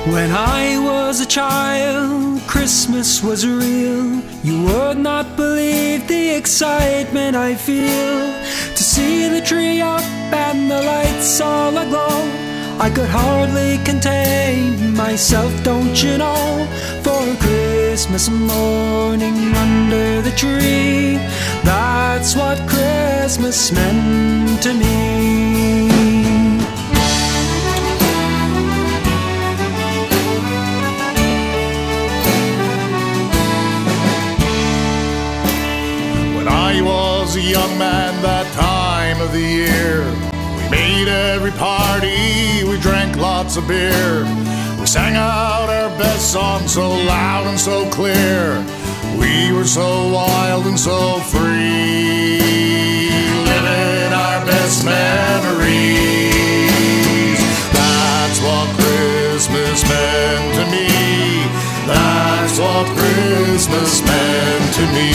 When I was a child, Christmas was real. You would not believe the excitement I feel to see the tree up and the lights all aglow. I could hardly contain myself, don't you know? For Christmas morning under the tree, that's what Christmas meant to me. I was a young man that time of the year. We made every party, we drank lots of beer. We sang out our best song so loud and so clear. We were so wild and so free, living our best memories. That's what Christmas meant to me. That's what Christmas meant to me.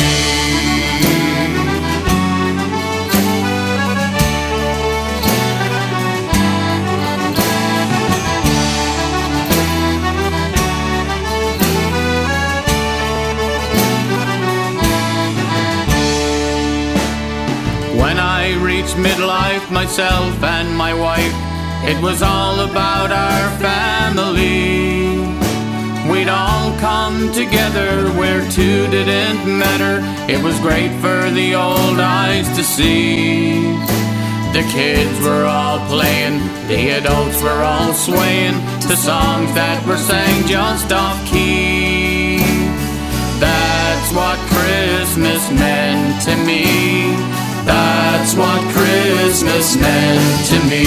When I reached midlife, myself and my wife, it was all about our family. We'd all come together where two didn't matter. It was great for the old eyes to see. The kids were all playing, the adults were all swaying to songs that were sang just off key. That's what Christmas meant to me. That's what Christmas meant to me.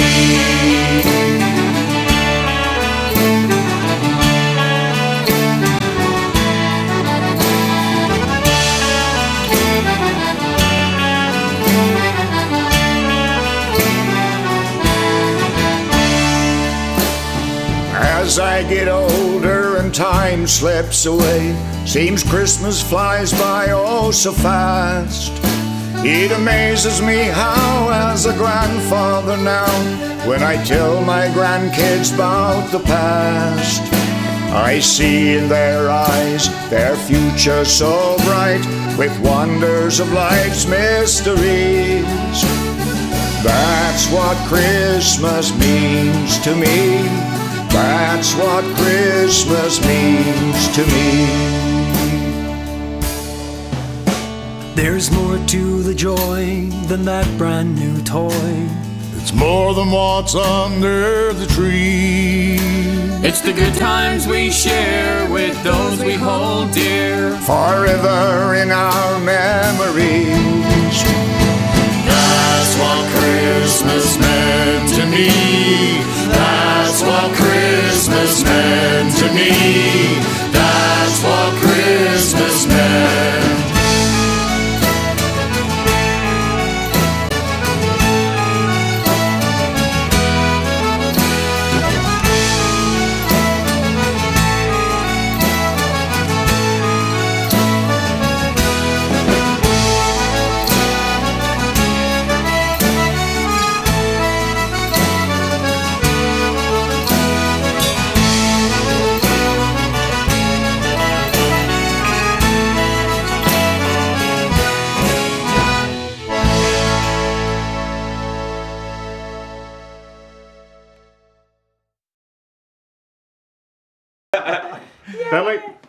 As I get older and time slips away, seems Christmas flies by oh so fast. It amazes me how, as a grandfather now, when I tell my grandkids about the past, I see in their eyes their future so bright, with wonders of life's mysteries. That's what Christmas means to me. That's what Christmas means to me. There's more to the joy than that brand new toy. It's more than what's under the tree. It's the good times we share with those we hold dear, forever in our memories. That's what Christmas meant to me. That's what Christmas meant to me. That's what Christmas meant. Billy?